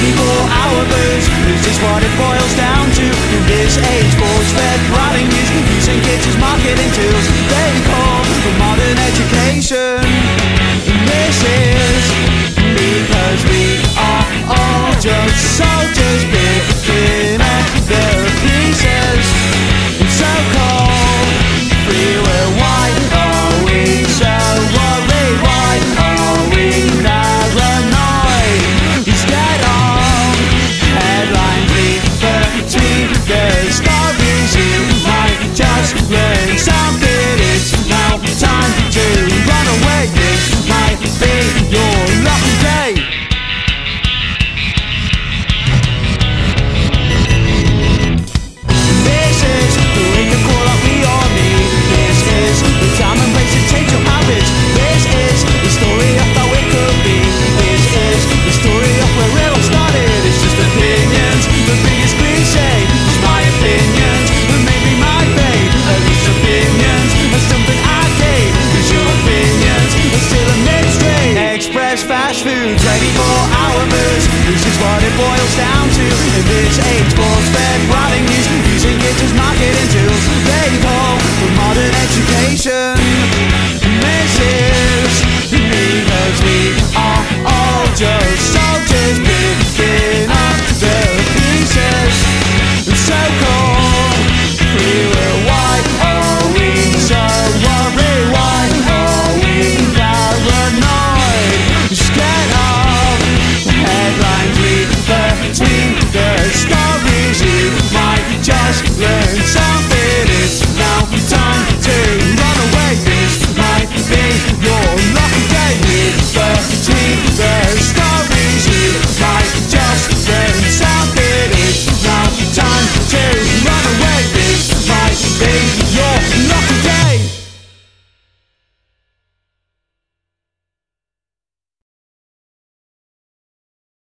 24-hour booze is just what it boils down to. In this age, force-fed prodding news, using kids as marketing tools. They call for modern education. This is because we are all just soldiers picking up their pieces. It's so cold, free will. Why are we so worried? Why are we paranoid? Instead of headline between the stories, you might just learn something. It's now time to run away. This might be your lucky day. This is the wake-up call that we all need. This is the time and place to change your habits. This is the story of how it could be. This is the story of where it all started. It's just opinions, the biggest cliche. It's my opinions, and maybe my fate. At least opinions are something I gave. Cause your opinions are still a mystery. Express fast food, 24-hour booze. This is what it boils down to. In this age, force-fed rotting news.